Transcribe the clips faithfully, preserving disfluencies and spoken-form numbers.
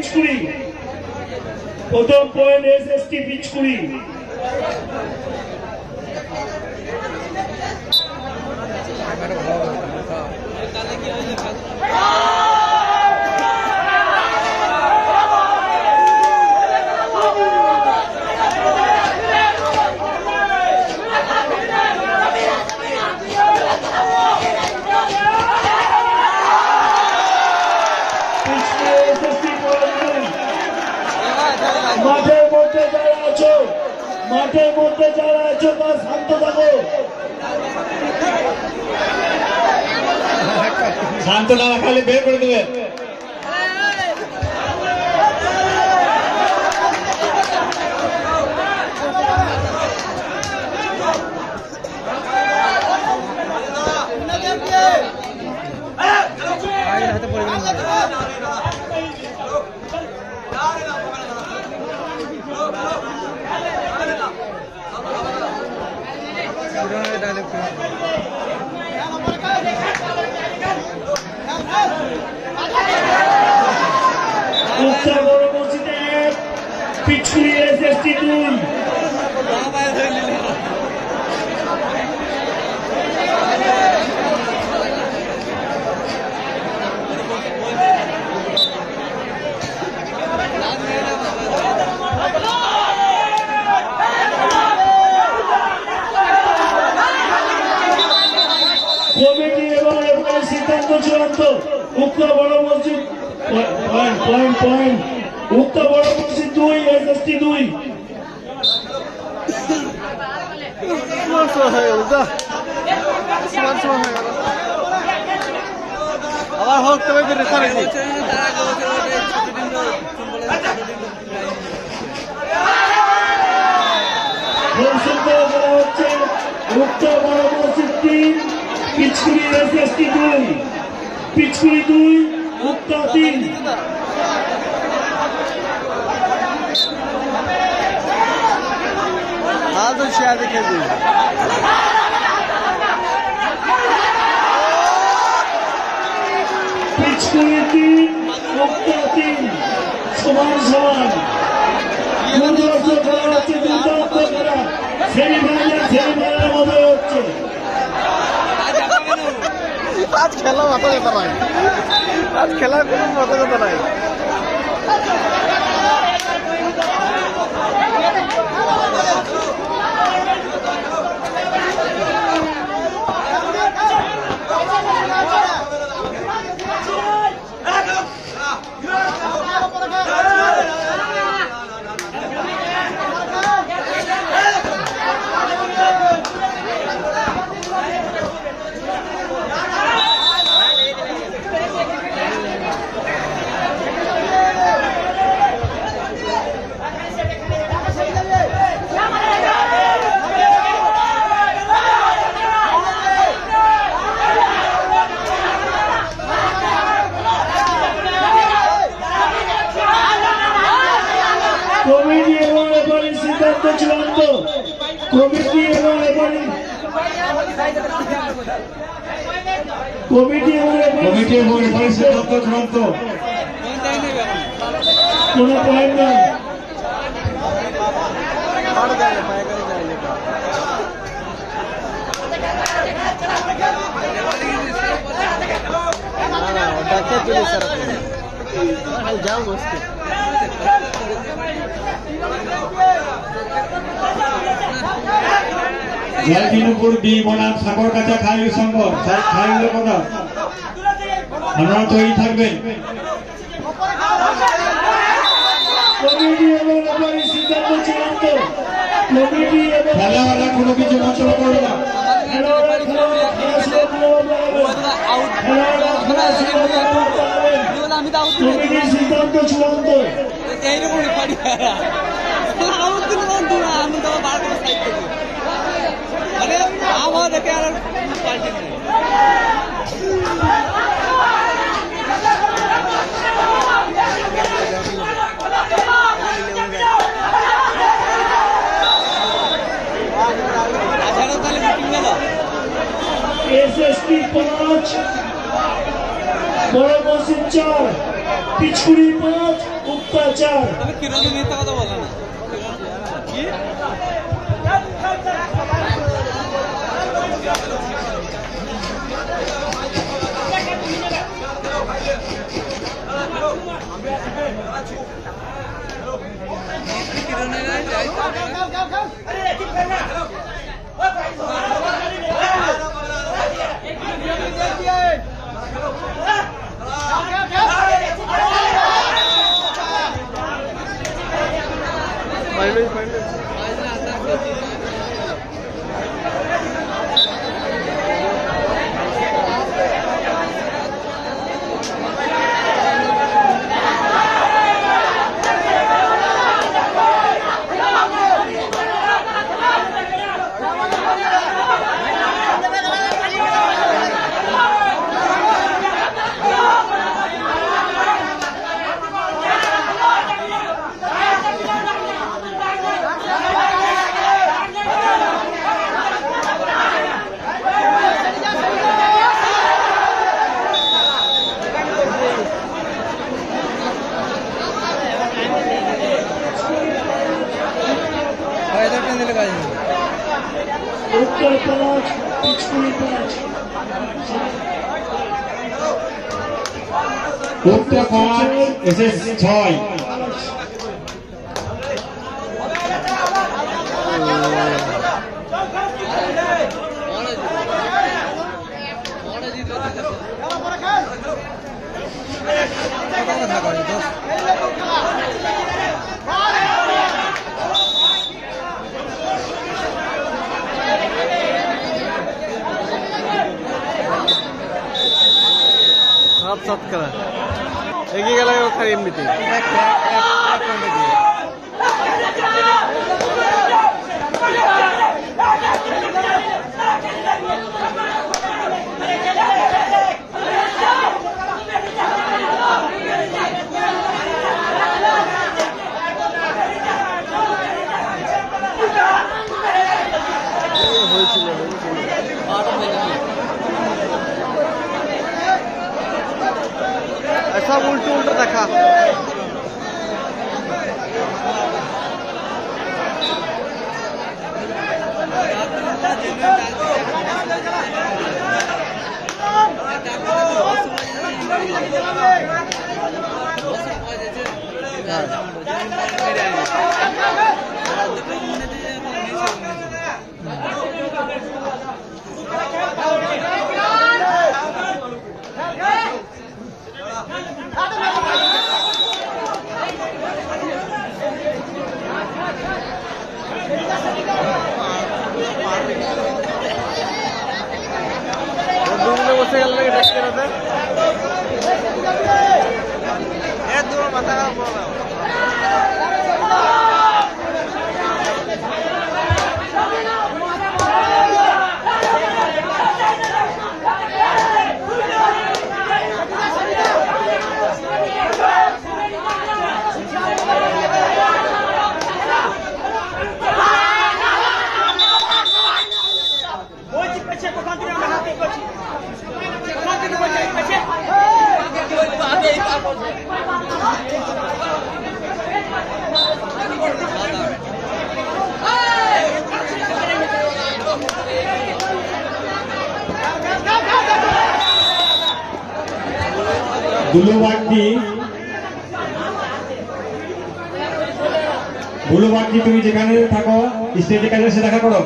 পিচকুড়ি প্রথম point SST Pichkuri মাঠের মধ্যে যারা আছো মাঠের মধ্যে যারা আছো তারা শান্ত থাকো শান্ত না রাখলে বের করে দেবে উত্তর বড় মসজিদে পিচকুড়ি এসএসটি দুই কমিটি এবং এবারের সিদ্ধান্ত চূড়ান্ত উক্ত বড় মসজিদ পয়েন্ট পয়েন্ট পয়েন্ট উক্ত বড় মসজিদ দুই এসএসটি দুই আবার হোক তবে রেখা রেখে হচ্ছে উক্ত বড় মসজিদ তিন পিচকুড়ি এসএসটি দুই পিচকুড়ি দুই উক্ত তিন हाल तो शायद देखे दी পিচকুড়ি তিন উক্ত তিন সমান সমান দুর্ধর্ষ খেলা হচ্ছে দুর্দান্ত খেলা সেমিফাইনাল সেমিফাইনালের মতো হচ্ছে आज खेला माता जाता नहीं आज खेला कोई माता जाता नहीं কমিটি এবং রেফারির সিদ্ধান্ত চূড়ান্ত কমিটি এবং রেফারি কমিটি এবং কমিটি এবং রেফারির সিদ্ধান্ত চূড়ান্ত কোনো পয়েন্ট নেই जाओ दोस्त জয়দিনপুর বি বনাম সাগরকাছা খাইল সংঘ খাইল কথা আপনারা তৈরি থাকবেন কমিটি এবং রেফারির সিদ্ধান্ত চূড়ান্ত কমিটি এবং খেলোয়াড়রা কোনো কিছু মন্তব্য করবে না খেলোয়াড়রা খেলোয়াড়রা খেলা শুরু খেলোয়াড়রা খেলা শুরু কমিটির সিদ্ধান্ত চূড়ান্ত আমার দেখে আর एसएसटी पांच बड़ा मस्जिद चार পিছুরি পাঁচ উক্তা চার। কথা বলা না Finally, finally. উত্তর পাঁচ পিছুরি পাঁচ। উত্তর পাঁচ এসএস ছয়। সাত সাত খেলা এগিয়ে গেল খালি এমনিতে হয়েছিল सब उल्टो उल्टो देखा বসে গেল নাকি দেখতে রাতে এত দূর মাথা খারাপ করো বুলুবাগদি বুলুবাগদি তুমি যেখানে থাকো স্টেজের কাছে এসে দেখা করো।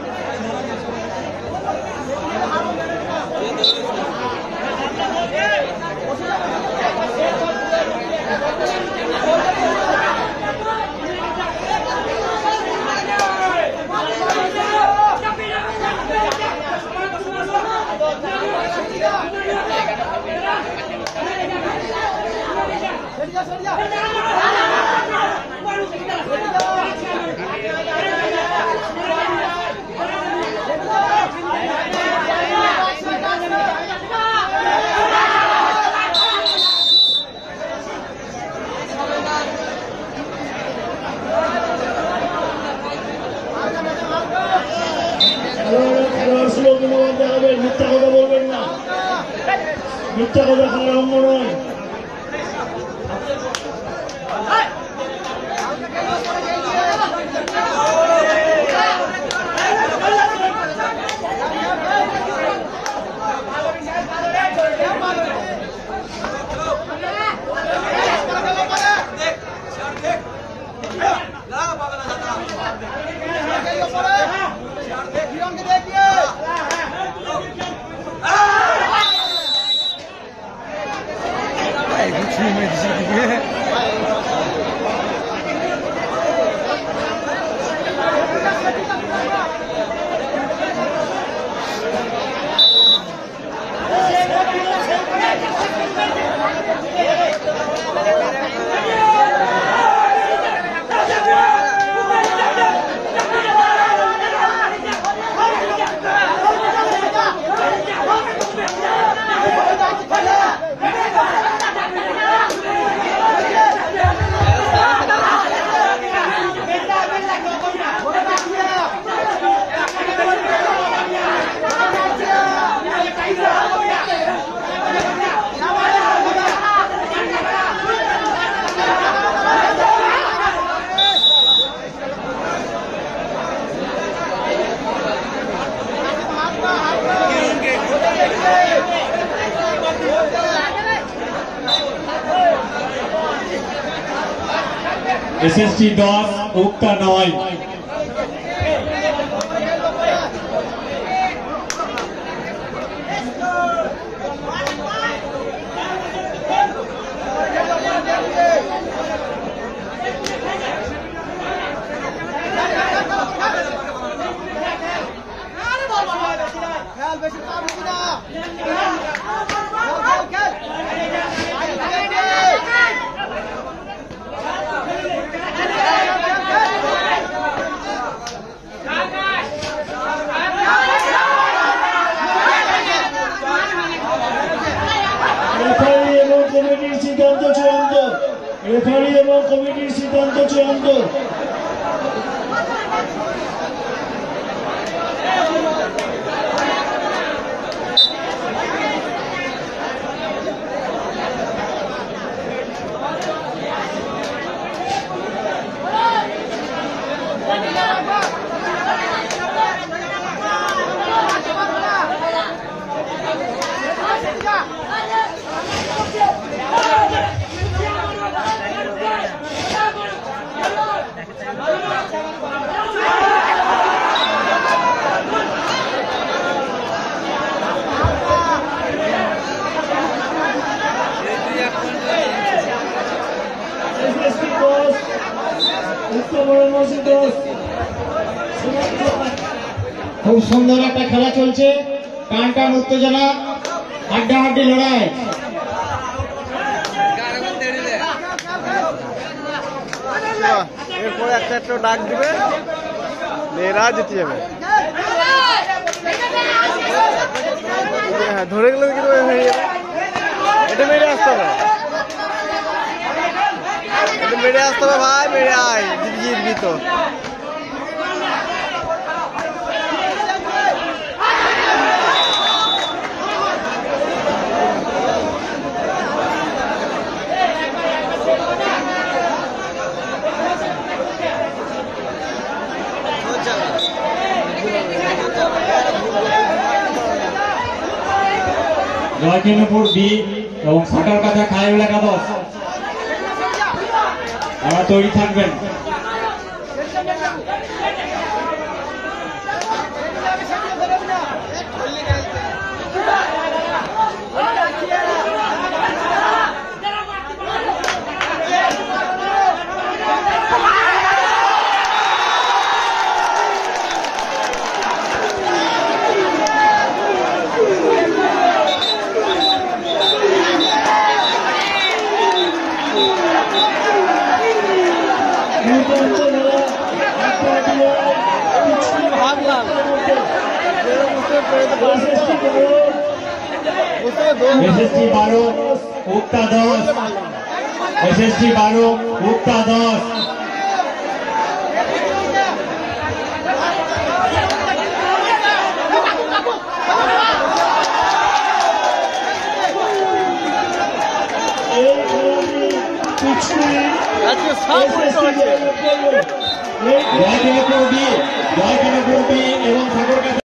মিথ্যা কথা বলবেন না, মিথ্যা কথা খারাপ নয়। এসএসটি দশ উক্তা নয়। রেফারি এবং কমিটির সিদ্ধান্ত চূড়ান্ত। রেফারি এবং কমিটির সিদ্ধান্ত চূড়ান্ত। খুব সুন্দর একটা খেলা চলছে, টান টান উত্তেজনা, হাড্ডাহাড্ডি লড়াই। এরপরে একটা একটা ডাক দিবে, মেয়েরা জিতে যাবে। হ্যাঁ, ধরে গেলে কিন্তু হয়ে যাবে। এটা মেরে আসতে হবে, এটা মেরে আসতে হবে ভাই, মেরে আয়, জিতবি জিতবি তো। জয়কিনপুর বি এবং সাকার কাছা খাইল একাদশ আপনারা তৈরি থাকবেন। এসএসটি বারো উক্তা দশ, এসএসটি বারো উক্তা দশ। জয়কিনপুর বি, জয়কিনপুর বি এবং সাগর